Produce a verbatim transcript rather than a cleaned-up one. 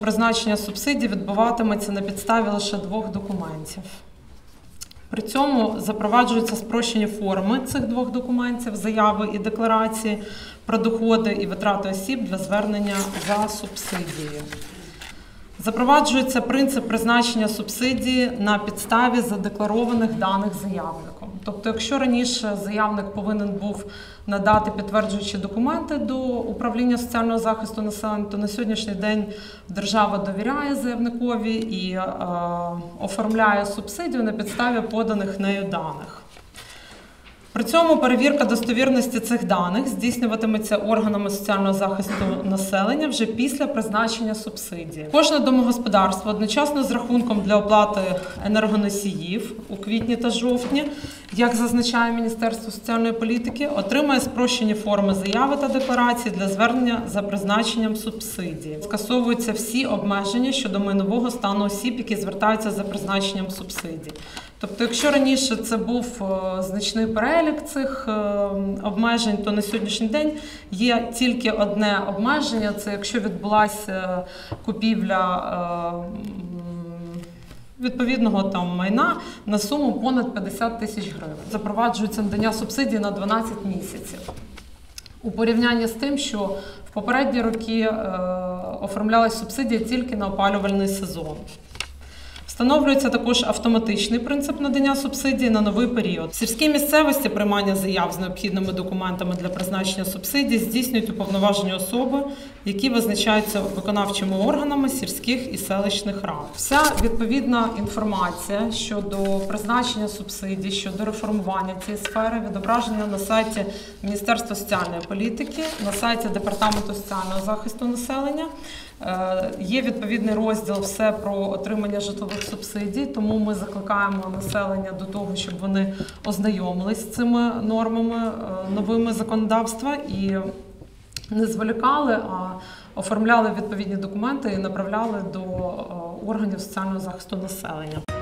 Призначення субсидій відбуватиметься на підставі лише двох документів. При цьому запроваджуються спрощені форми цих двох документів – заяви і декларації про доходи і витрати осіб для звернення за субсидією. Запроваджується принцип призначення субсидії на підставі задекларованих даних заявником. Тобто, якщо раніше заявник повинен був надати підтверджуючі документи до управління соціального захисту населення, то на сьогоднішній день держава довіряє заявникові і е, оформляє субсидію на підставі поданих нею даних. При цьому перевірка достовірності цих даних здійснюватиметься органами соціального захисту населення вже після призначення субсидії. Кожне домогосподарство одночасно з рахунком для оплати енергоносіїв у квітні та жовтні, як зазначає Міністерство соціальної політики, отримає спрощені форми заяви та декларації для звернення за призначенням субсидії. Скасовуються всі обмеження щодо майнового стану осіб, які звертаються за призначенням субсидій. Тобто, якщо раніше це був значний перелік цих обмежень, то на сьогоднішній день є тільки одне обмеження – це якщо відбулася купівля відповідного там майна на суму понад п'ятдесят тисяч гривень. Запроваджується надання субсидій на дванадцять місяців. У порівнянні з тим, що в попередні роки оформлялась субсидія тільки на опалювальний сезон. Встановлюється також автоматичний принцип надання субсидії на новий період. В сільській місцевості приймання заяв з необхідними документами для призначення субсидій здійснюють уповноважені особи, які визначаються виконавчими органами сільських і селищних рад. Вся відповідна інформація щодо призначення субсидій, щодо реформування цієї сфери відображена на сайті Міністерства соціальної політики, на сайті Департаменту соціального захисту населення. Є відповідний розділ «Все про отримання житлових субсидій», тому ми закликаємо населення до того, щоб вони ознайомились з цими нормами новими законодавства і не зволікали, а оформляли відповідні документи і направляли до органів соціального захисту населення.